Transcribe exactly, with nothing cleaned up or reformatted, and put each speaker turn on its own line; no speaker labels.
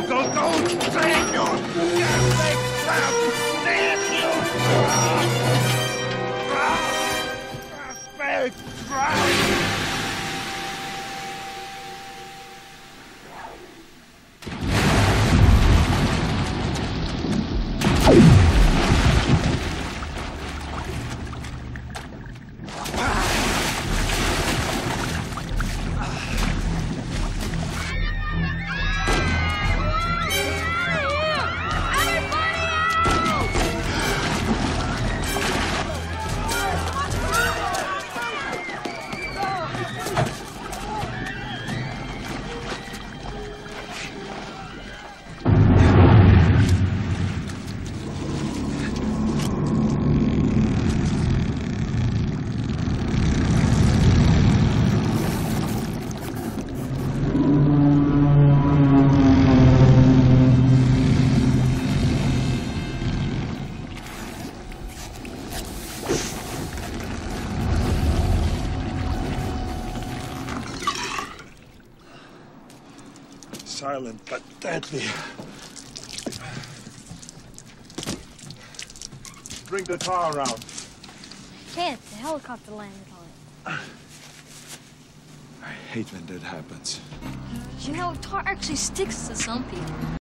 Go, go, go! Damn you! Damn big crap! Damn you! Big crap! Silent but deadly. Bring the car around.
Can't. The helicopter landed on it.
I hate when that happens.
You know, tar actually sticks to some people.